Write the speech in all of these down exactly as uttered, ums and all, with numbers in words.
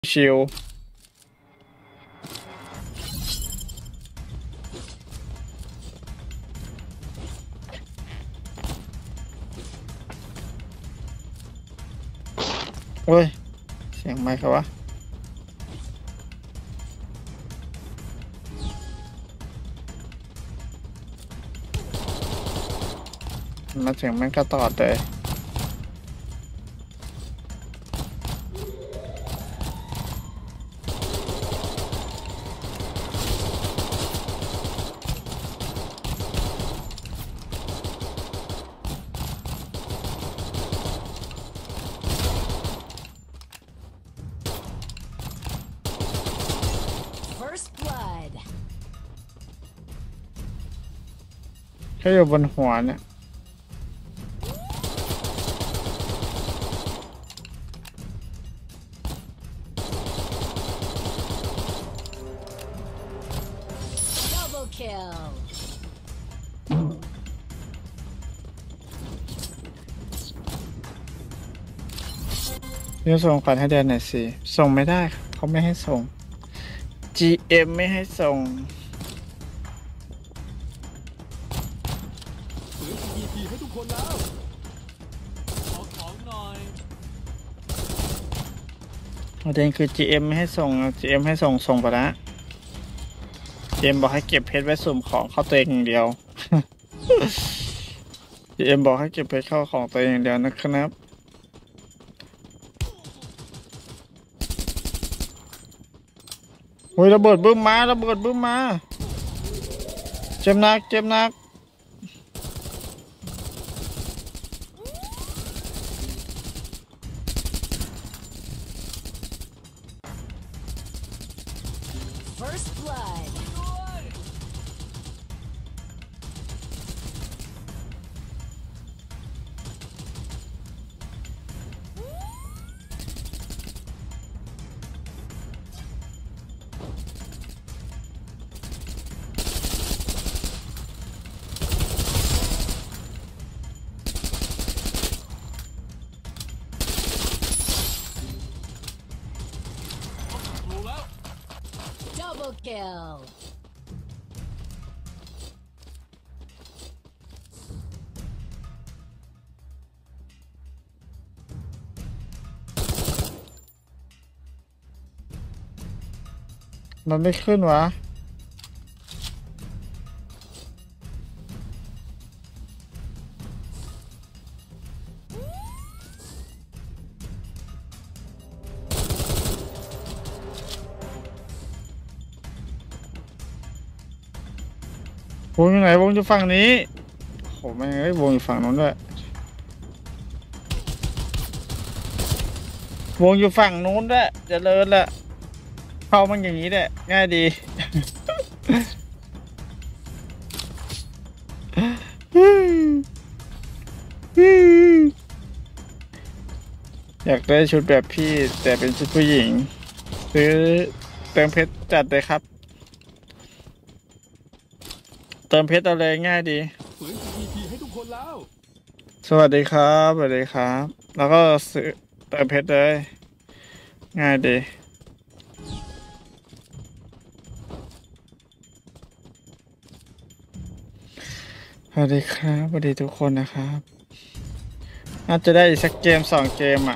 ชิลโอ้ยเสียงไมค์ครับวะมาถึงมันก็ตอดเลยแค่อยู่บนหัวเนี่ยเดี๋ยวส่งก่อนให้เดือนหน่อยสิส่งไม่ได้เขาไม่ให้ส่ง จี เอ็ม ไม่ให้ส่งให้ทุกคนแล้วขอของหน่อยประเด็นคือ จี เอ็ม ไม่ให้ส่ง จี เอ็ม ให้ส่งส่งไปแล้ว จี เอ็ม บอกให้เก็บเพชรไว้สุ่มของเข้าตัวเองอย่างเดียว จี เอ็ม บอกให้เก็บเพชรเข้าของตัวเองอย่างเดียวนะครับโอ้ยระเบิดบึ้มมาระเบิดบึ้มมาเจ็บนักเจ็บนักมันไม่ขึ้นวะวงอยู่ไหนวงอยู่ฝั่งนี้โหแม่งเอ้ยวงอยู่ฝั่งนู้นด้วยวงอยู่ฝั่งนู้นด้วยเจริญละเข้ามันอย่างนี้แหละง่ายดีอยากได้ชุดแบบพี่แต่เป็นชุดผู้หญิงซื้อเติมเพชรจัดเลยครับเติมเพชรเอาเลยง่ายดีฝืน พี พี ให้ทุกคนแล้วสวัสดีครับสวัสดีครับแล้วก็ซื้อเติมเพชรเลยง่ายดีสวัสดีครับสวัสดีทุกคนนะครับน่าจะได้อีกสักเกมสองเกมอ่ะ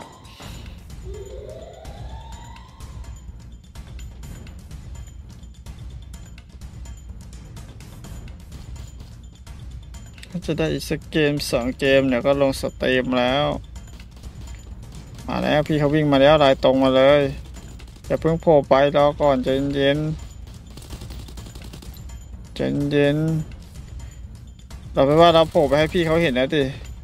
น่าจะได้อีกสักเกมสองเกมเดี๋ยวก็ลงสตรีมแล้วมาแล้วพี่เขาวิ่งมาแล้วลายตรงมาเลยอย่าเพิ่งโผล่ไปรอก่อนใจเย็นใจเย็นเราไม่ว่าเราโผล่ไปให้พี่เขาเห็นแล้วดิ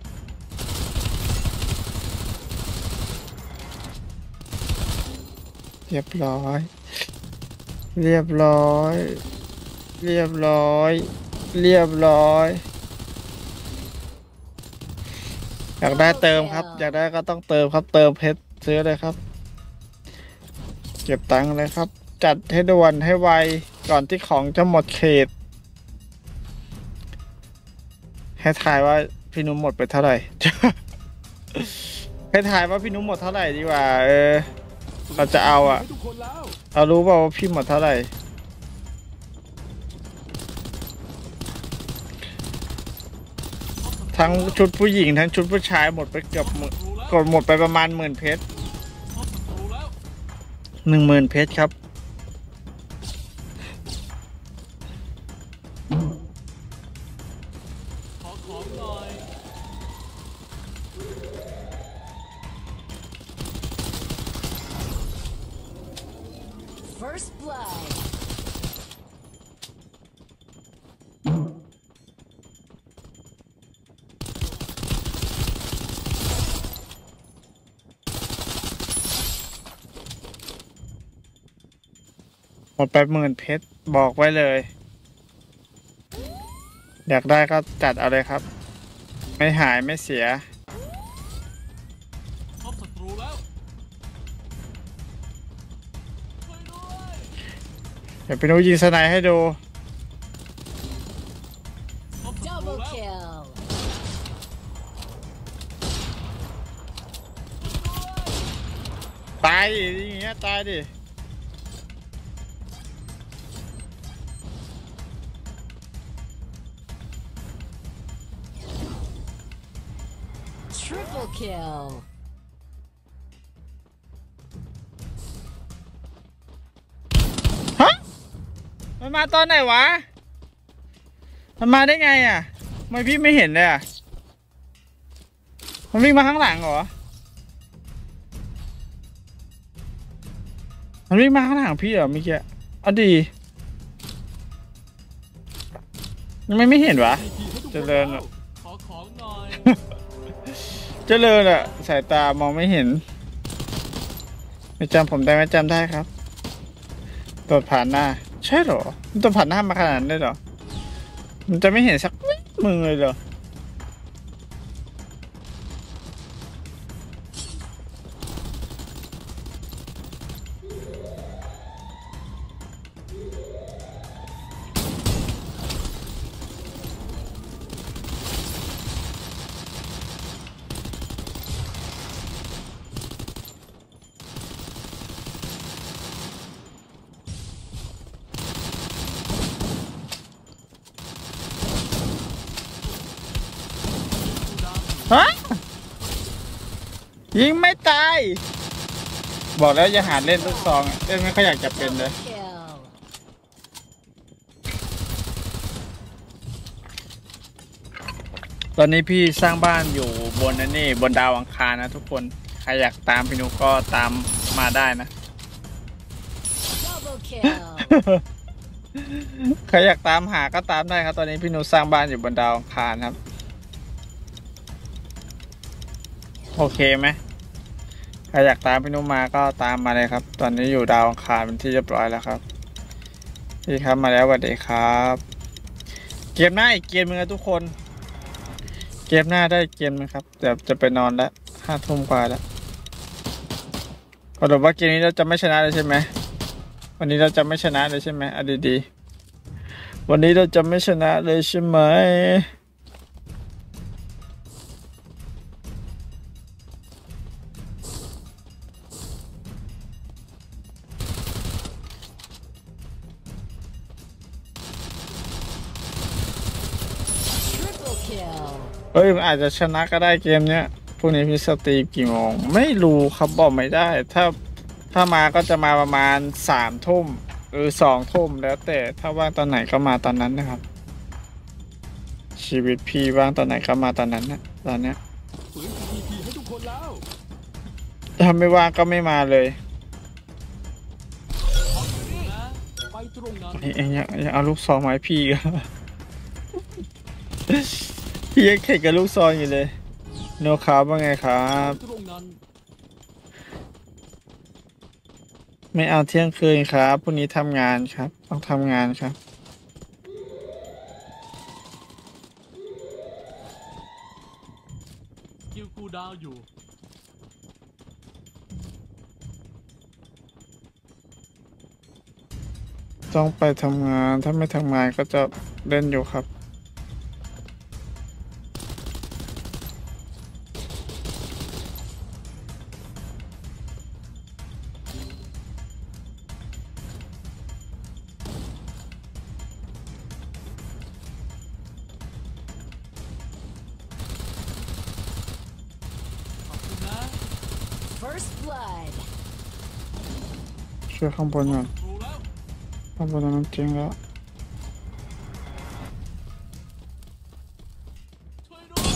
เรียบร้อยเรียบร้อยเรียบร้อยเรียบร้อยอยากได้เติมครับอยากได้ก็ต้องเติมครับเติมเพชรซื้อเลยครับเก็บตังค์เลยครับจัดให้ด่วนให้ไวก่อนที่ของจะหมดเขตให้ทายว่าพี่นุ่มหมดไปเท่าไหร่ ให้ทายว่าพี่นุ่มหมดเท่าไหร่ดีกว่าเออเราจะเอาอ่ะให้ทุกคนแล้วเรารู้เปล่าว่าพี่หมดเท่าไหร่ทั้งชุดผู้หญิงทั้งชุดผู้ชายหมดไปเกือบหมื่นกดหมดไปประมาณหมื่นเพชรพบศัตรูแล้วหนึ่งหมื่นเพชรครับขอของหน่อย First blood. หมดไปหมื่นเพชรบอกไว้เลย อยากได้ก็จัดเอาเลยครับ ไม่หายไม่เสียพบศัตรูแล้วช่วยด้วยเดี๋ยวไปดูยิงสไนให้ดูพบศัตรู Double แล้ว kill. ตายดิอย่างเงี้ยตายดิ Triple kill. ฮะมันมาตอนไหนวะมันมาได้ไงอ่ะทำไมพี่ไม่เห็นเลยอ่ะมันวิ่งมาข้างหลังเหรอมันวิ่งมาข้างหลังพี่เหรอเมื่อกี้เอาดียังไม่ไม่เห็นวะทีให้ทุกเจคนริญแล้อะวขอของหน่อยเจริญอ่ะสายตามองไม่เห็นไม่จำผมได้ไหมจำได้ครับตรวจผ่านหน้าใช่เหรอมันตรวจผ่านหน้ามาขนาดนั้นได้เหรอมันจะไม่เห็นสักมือเลยเหรอฮะยิงไม่ตายบอกแล้วอย่าหาเล่นลูกซองอะเล่นไม่ค่อยอยากจะเป็นเลย Double kill. ตอนนี้พี่สร้างบ้านอยู่บนนั่นนี่บนดาวอังคารนะทุกคนใครอยากตามพี่นุก็ตามมาได้นะ Double kill. ใครอยากตามหาก็ตามได้ครับตอนนี้พี่นุสร้างบ้านอยู่บนดาวอังคารครับโอเคไหมใครอยากตามพี่นุมาก็ตามมาเลยครับ ตอนนี้อยู่ดาวอังคารเป็นที่เรียบร้อยแล้วครับพี่ครับมาแล้วสวัสดีครับเกมหน้าอีกเกมนึงนะทุกคนเกมหน้าได้เกมนึงครับเดี๋ยวจะไปนอนแล้วห้าทุ่มกว่าแล้วสรุปว่าเกมนี้เราจะไม่ชนะเลยใช่ไหมวันนี้เราจะไม่ชนะเลยใช่ไหมเอาดีๆวันนี้เราจะไม่ชนะเลยใช่ไหม Triple kill. เอ้ยมันอาจจะชนะก็ได้เกมเนี้ยพรุ่งนี้พี่สตรีมกี่โมงไม่รู้ครับบอกไม่ได้ถ้าถ้ามาก็จะมาประมาณสามทุ่มหรือสองทุ่มแล้วแต่ถ้าว่างตอนไหนก็มาตอนนั้นนะครับชีวิตพี่ว่างตอนไหนก็มาตอนนั้นนะตอนเนี้ยฝืนทีทีให้ทุกคนแล้วถ้าไม่ว่างก็ไม่มาเลยของอยู่นี่นะไปตรงนั้นเอ้ยยังยังเอาลูกซองมาให้พี่ก็ พี่ยังเข็ดกับลูกซองอยู่เลยโนคาว่าไงครับตรงนั้นไม่เอาเที่ยงคืนครับพรุ่งนี้ทำงานครับต้องทำงานครับคิวกูดาวอยู่ต้องไปทำงานถ้าไม่ทำงานก็จะเล่นอยู่ครับ blood. ช่วยข้างบนก่อนรู้แล้วข้างบนนั้นจริงแล้วช่วยด้วย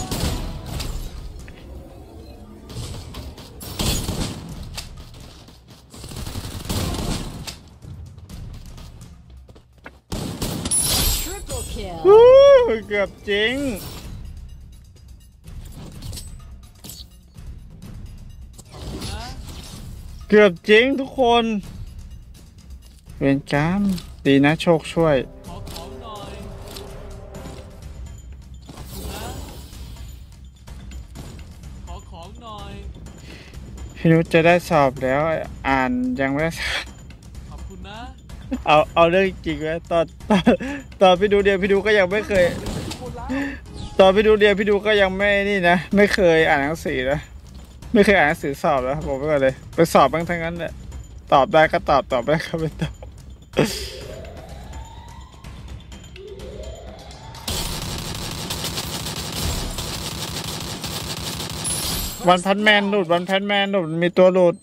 Triple kill. อู้เกือบจริงนะเกือบจริงทุกคนเวรกรรมดีนะโชคช่วยขอของหน่อยขอบคุณนะขอของหน่อยพี่นุชจะได้สอบแล้วอ่านยังไม่ได้สอบขอบคุณนะเอาเอาเรื่องจริงไว้ตอนตอนตอนพี่ดูเดียวพี่ดูก็ยังไม่เคยทุกคนแล้วตอนพี่ดูเดียวพี่ดูก็ยังไม่นี่นะไม่เคยอ่านหนังสือนะไม่เคยอ่านหนังสือสอบแล้วบอกไว้ก่อนเลยไปสอบบ้างทั้งนั้นแหละตอบได้ก็ตอบตอบไม่ได้ก็ไม่ตอบวันพันแมนหลุดวันพันแมนหลุดมีตัวหลุด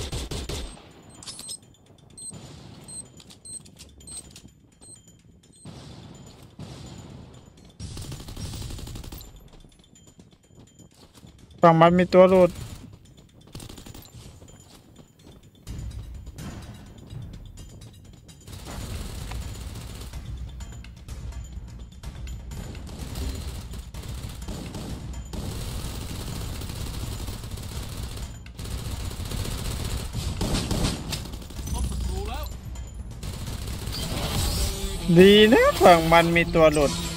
ฝั่งมันมีตัวหลุดพบศัตรูแล้วดีนะฝั่งมันมีตัวหลุดข